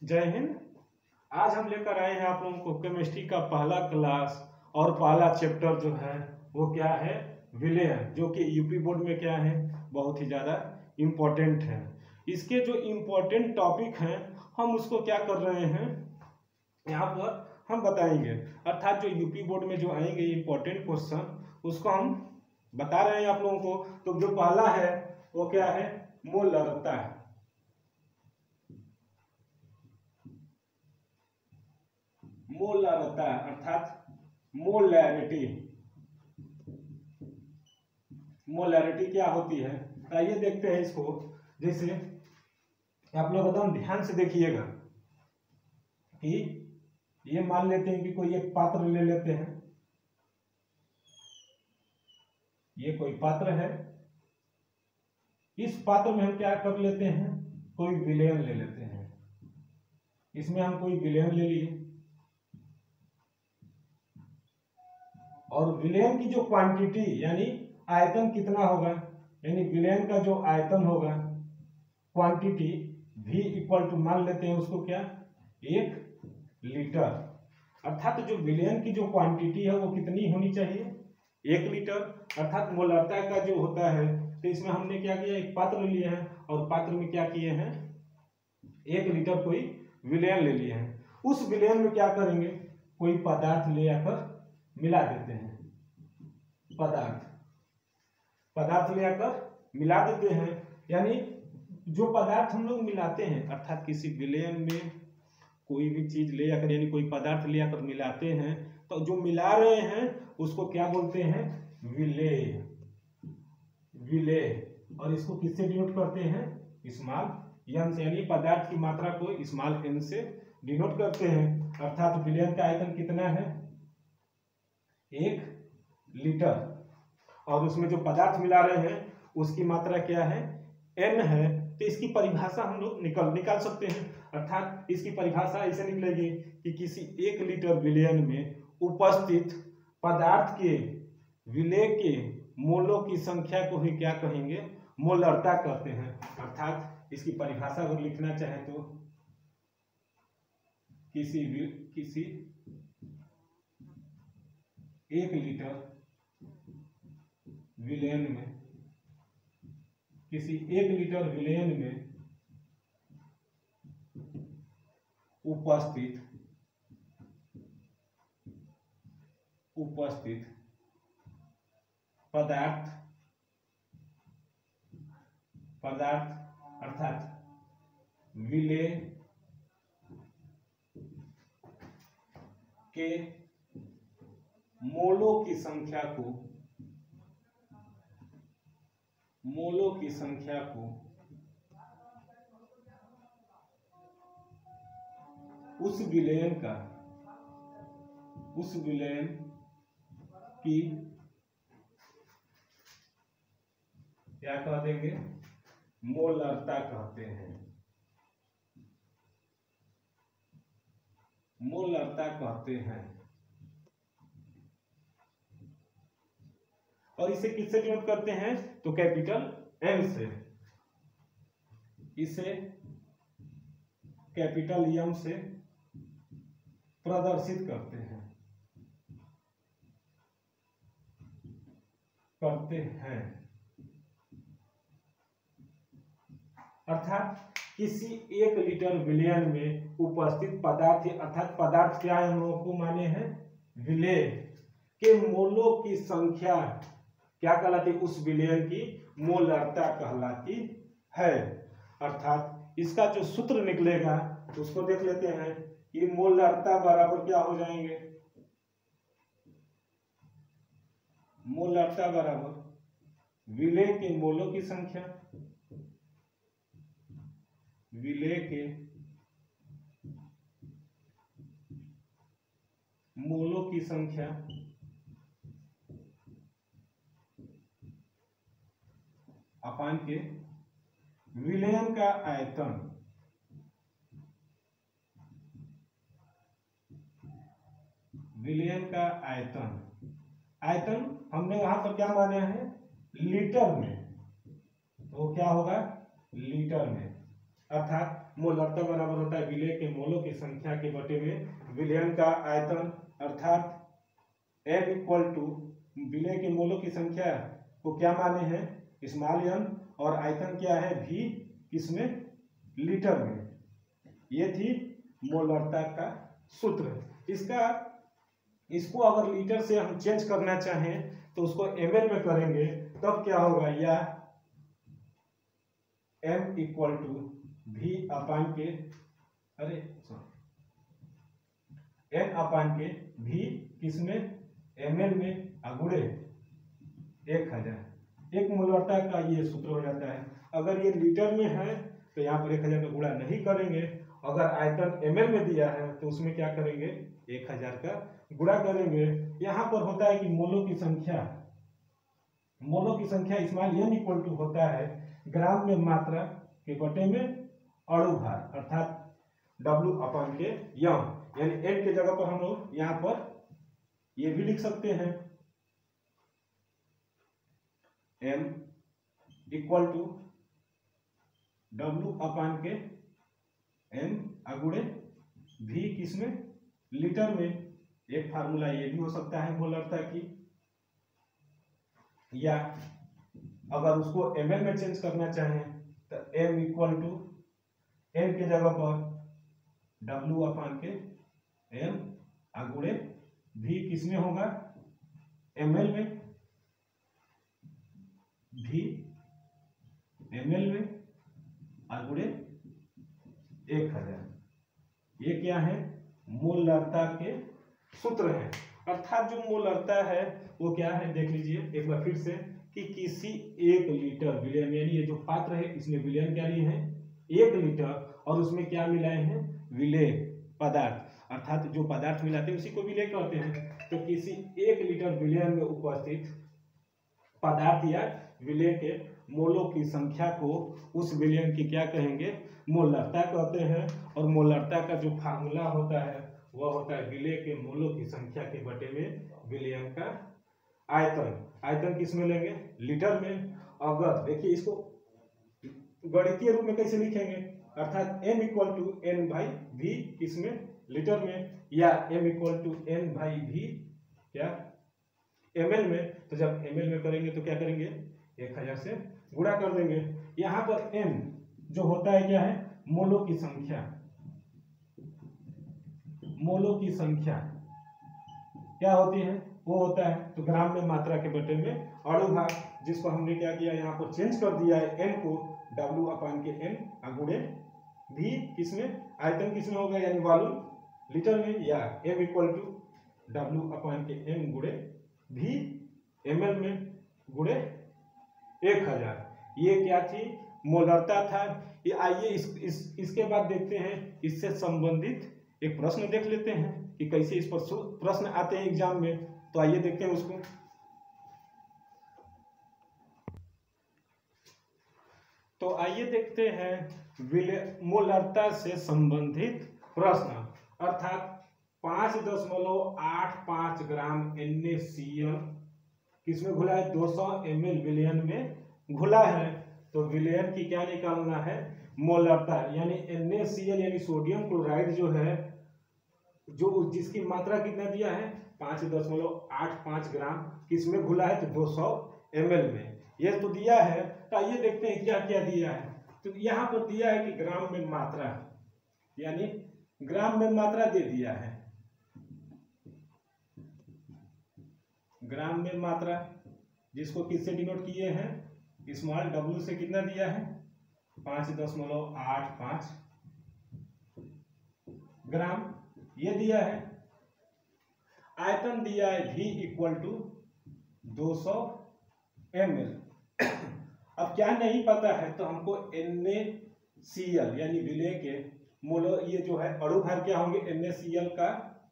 जय हिंद। आज हम लेकर आए हैं आप लोगों को केमिस्ट्री का पहला क्लास और पहला चैप्टर जो है वो क्या है, विलेय, जो कि यूपी बोर्ड में क्या है, बहुत ही ज़्यादा इम्पोर्टेंट है। इसके जो इम्पोर्टेंट टॉपिक हैं हम उसको क्या कर रहे हैं यहाँ पर हम बताएंगे, अर्थात जो यूपी बोर्ड में जो आएंगे इम्पोर्टेंट क्वेश्चन उसको हम बता रहे हैं आप लोगों को। तो जो पहला है वो क्या है, मोलरता है। मोलरता अर्थात मोलैरिटी। मोलैरिटी क्या होती है, आइए देखते हैं इसको। जैसे आप लोग एकदम ध्यान से देखिएगा कि ये मान लेते हैं कि कोई एक पात्र ले लेते हैं, ये कोई पात्र है, इस पात्र में हम क्या कर लेते हैं, कोई विलयन ले लेते हैं। इसमें हम कोई विलयन ले लिए और विलयन की जो क्वांटिटी यानी आयतन कितना होगा, यानी विलयन का जो आयतन होगा क्वांटिटी V इक्वल टू मान लेते हैं उसको क्या, 1 लीटर। अर्थात जो विलयन की जो क्वांटिटी है वो कितनी होनी चाहिए, 1 लीटर। अर्थात मोलरता का जो होता है, तो इसमें हमने क्या किया, एक पात्र लिया है और पात्र में क्या किए हैं, 1 लीटर कोई विलयन ले लिए हैं। उस विलयन में क्या करेंगे, कोई पदार्थ ले आकर मिला देते हैं। पदार्थ ले आकर मिला देते हैं, यानी जो पदार्थ हम लोग मिलाते हैं, अर्थात किसी विलयन में कोई भी चीज ले आकर यानी कोई पदार्थ ले आकर मिलाते हैं, तो जो मिला रहे हैं उसको क्या बोलते हैं, विलेय। विलेय। और इसको किससे डिनोट करते हैं, स्मॉल एन से, यानी पदार्थ की मात्रा को स्मॉल एन से डिनोट करते हैं। अर्थात विलयन का आयतन कितना है, 1 लीटर, और उसमें जो पदार्थ मिला रहे हैं उसकी मात्रा क्या है, n है। तो इसकी परिभाषा हम लोग निकाल सकते हैं। अर्थात इसकी परिभाषा ऐसे निकलेगी कि किसी 1 लीटर विलयन में उपस्थित पदार्थ के विलेय के मोलों की संख्या को ही क्या कहेंगे, मोलरता कहते हैं। अर्थात इसकी परिभाषा अगर लिखना चाहे तो किसी 1 लीटर विलयन में, किसी 1 लीटर विलयन में उपस्थित पदार्थ अर्थात विलेय के मोलों की संख्या को उस विलयन की क्या कह देंगे, मोलरता कहते हैं। मोलरता कहते हैं। और इसे किससे डिनोट करते हैं, तो कैपिटल M से। इसे कैपिटल M से प्रदर्शित करते हैं। अर्थात किसी 1 लीटर विलयन में उपस्थित पदार्थ, अर्थात पदार्थ क्या है, हम लोगों को माने हैं विलेय के मोलों की संख्या क्या कहलाती है, उस विलयन की मोलरता कहलाती है। अर्थात इसका जो सूत्र निकलेगा उसको देख लेते हैं कि मोलरता बराबर क्या हो जाएंगे, मोलरता बराबर विलेय के मोलों की संख्या, विलेय के मोलों की संख्या अपान के विलयन का आयतन। विलयन का आयतन हमने यहां पर क्या माना है, लीटर में, तो क्या होगा, लीटर में। अर्थात मोलरता बराबर होता है विलय के मोलों की संख्या के बटे में विलयन का आयतन, अर्थात m इक्वल टू विलय के मोलों की संख्या को क्या माने हैं स्मॉल n, और आयतन क्या है v, किसमें लीटर में। ये थी मोलरता का सूत्र। इसको अगर लीटर से हम चेंज करना चाहें तो उसको ml में करेंगे, तब क्या होगा, या m इक्वल टू v अपान के n अपान के v किसमें ml में अगुड़े 1000। एक मोलरता का ये सूत्र हो जाता है। अगर ये लीटर में है तो यहाँ पर 1000 का गुणा नहीं करेंगे, अगर आयतन ml में दिया है तो उसमें क्या करेंगे 1000 का गुणा करेंगे। यहाँ पर होता है कि मोलों की संख्या स्मॉल n इक्वल टू होता है ग्राम में मात्रा के बटे में अणु भार, अर्थात W अपान के यम, यानी n के जगह पर हम लोग यहाँ पर ये भी लिख सकते हैं m इक्वल टू W अपान के m अगुणे v किसमें लीटर में। एक फार्मूला ये भी हो सकता है मोलरता की, या अगर उसको ml में चेंज करना चाहें तो m इक्वल टू n के जगह पर W अपान के m अगुणे v किसमें होगा ml में, v ml में अगुणे 1000। ये क्या है मोलरता के सूत्र है। अर्थात जो मोलरता है वो क्या है देख लीजिए एक बार फिर से, कि किसी 1 लीटर विलयन, यानी ये जो पात्र है इसमें विलयन क्या लिए हैं 1 लीटर, और उसमें क्या मिलाए हैं विलेय पदार्थ, अर्थात जो पदार्थ मिलाते हैं उसी को विलेय कहते हैं। तो किसी 1 लीटर विलयन में उपस्थित पदार्थ या विलेय के मोलों की संख्या को उस विलयन की क्या कहेंगे मोलरता कहते हैं। और मोलरता का जो फार्मूला होता है वह होता है विलय के मोलों की संख्या के बटे में विलयन का आयतन। आयतन किस में लेंगे लीटर में। अगर देखिए इसको गणितीय रूप में कैसे लिखेंगे, अर्थात m equal to n by v किसमें लीटर में, या m equal to n by v क्या ml में। तो जब ml में करेंगे तो क्या करेंगे 1000 से गुणा कर देंगे। यहाँ पर m जो होता है क्या है मोलों की संख्या, मोलों की संख्या क्या होती है वो होता है तो ग्राम में मात्रा के बटे में अणु भार, जिसको हमने क्या किया यहाँ पर चेंज कर दिया है n को W अपान के n अगुणे v किसमें आयतन किसमें होगा यानी वॉल्यूम लीटर में, या m इक्वल टू W अपान के n गुणे v ml में गुणे 1000। ये क्या थी मोलरता था। ये आइए इसके बाद देखते हैं इससे संबंधित एक प्रश्न देख लेते हैं कि कैसे इस पर प्रश्न आते हैं एग्जाम में। तो आइए देखते हैं उसको। तो आइए देखते हैं मोलरता से संबंधित प्रश्न, अर्थात 5.85 ग्राम NaCl किसमें घुला है 200 ml विलयन में घुला है। तो विलयन की क्या निकालना है मोलरता, यानी NaCl यानी सोडियम क्लोराइड जो है जो जिसकी मात्रा कितना दिया है 5.85 ग्राम किसमें घुला है तो 200 ml में ये तो दिया है। तो आइए देखते हैं क्या क्या दिया है। तो यहाँ पर दिया है कि ग्राम में मात्रा, यानी ग्राम में मात्रा दे दिया है, ग्राम में मात्रा जिसको किससे डिनोट किए हैं स्मॉल w से कितना दिया है 5.85 ग्राम ये दिया है। आयतन दिया है v इक्वल टू 200 ml। अब क्या नहीं पता है तो हमको NaCl यानी विलय के मोलो ये जो है अणु भार क्या होंगे NaCl का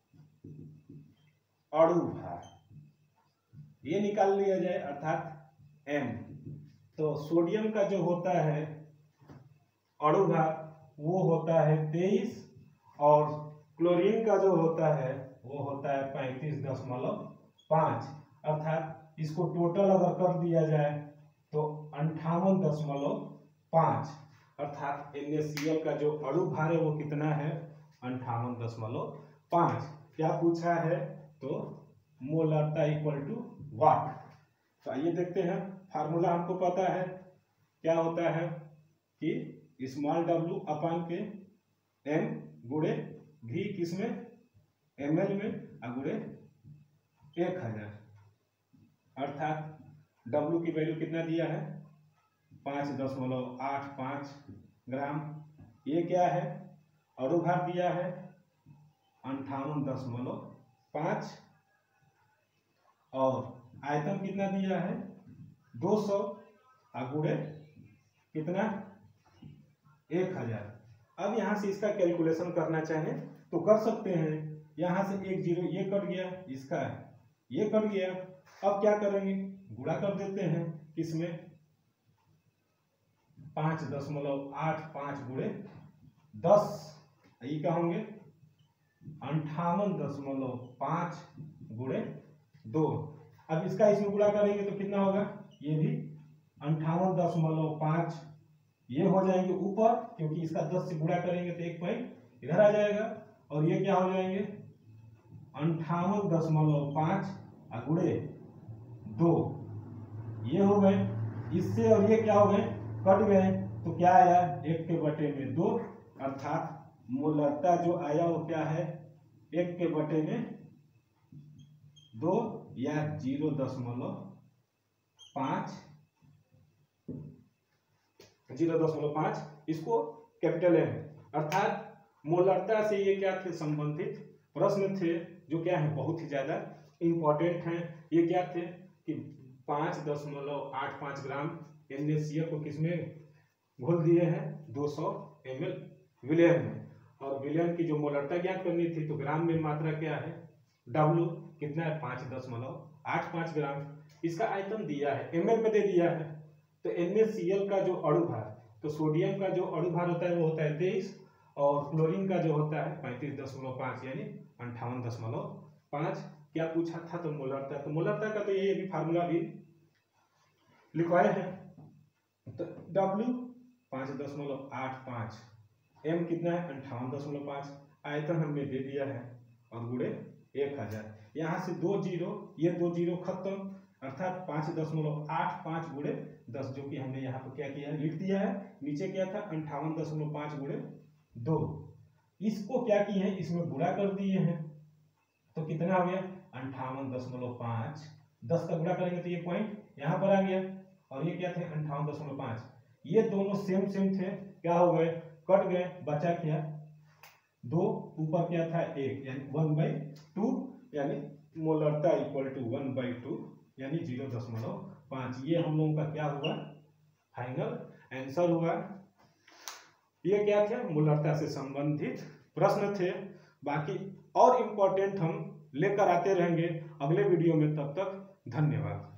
अणु भार ये निकाल लिया जाए, अर्थात m। तो सोडियम का जो होता है अणु भार वो होता है 23 और क्लोरीन का जो होता है वो होता है 35.5, अर्थात इसको टोटल अगर कर दिया जाए तो 58.5, अर्थात NaCl का जो अणु भार है वो कितना है 58.5। क्या पूछा है तो मोलरता इक्वल टू वाट। तो आइए देखते हैं, फार्मूला हमको पता है क्या होता है कि स्मॉल w अपान के m गुणे v किसमें ml में गुणे 1000, अर्थात w की वैल्यू कितना दिया है 5.85 ग्राम। ये क्या है अणु भार दिया है 58.5 और आयतन कितना दिया है 200 गुणे कितना 1000। अब यहाँ से इसका कैलकुलेशन करना चाहें तो कर सकते हैं। यहाँ से एक जीरो ये कट गया, इसका ये कट गया। अब क्या करेंगे गुणा कर देते हैं किसमें 5.85 गुणे 10, ये क्या होंगे 58.5 गुणे 2। अब इसका इसमें गुणा करेंगे तो कितना होगा, ये भी 58.5 ये हो जाएंगे ऊपर, क्योंकि इसका 10 से गुणा करेंगे तो एक पॉइंट इधर आ जाएगा, और ये क्या हो जाएंगे 58.5 गुणे 2 ये हो गए। इससे और ये क्या हो गए कट गए, तो क्या आया 1/2, अर्थात मोलरता जो आया वो क्या है 1/2 या 0.5 इसको कैपिटल है। अर्थात मोलरता से ये क्या थे संबंधित प्रश्न थे जो क्या है बहुत ही ज्यादा इंपॉर्टेंट हैं। ये क्या थे कि 5.85 ग्राम NaCl को किसमें घोल दिए हैं 200 ml विलयन में, और विलयन की जो मोलरता ज्ञात करनी थी तो ग्राम में मात्रा क्या है W कितना है 5.85 ग्राम। इसका आयतन दिया है ml में दे दिया है। तो NaCl का जो अणु भार, तो सोडियम का जो अणु भार होता है वो होता है 23 और क्लोरीन का जो होता है 35.5 यानी 58.5। क्या पूछा था तो मोलरता, तो मोलरता का तो ये भी फार्मूला भी लिखवाए हैं। तो W 5.85, M कितना है 58.5, आयतन हमने दे दिया है और गुणे 1000। यहाँ से 2 जीरो, ये 2 जीरो खत्म, अर्थात 5.85 गुणे 10, जो कि हमने यहाँ पर क्या किया लिख दिया है। नीचे क्या था 58.5 गुणे 2, इसको क्या किए हैं इसमें गुणा कर दिए हैं, तो कितना हो गया 58.5, 10 का गुणा करेंगे तो ये पॉइंट यहाँ पर आ गया, और ये क्या थे 58.5। ये दोनों सेम थे, क्या हो गए कट गए, बचा क्या 2, ऊपर क्या था 1 यानी 1/2, यानी मोलरता इक्वल टू 1/2 यानी 0.5। ये हम लोगों का क्या हुआ फाइनल आंसर हुआ। ये क्या थे मोलरता से संबंधित प्रश्न थे। बाकी और इम्पोर्टेंट हम लेकर आते रहेंगे अगले वीडियो में। तब तक धन्यवाद।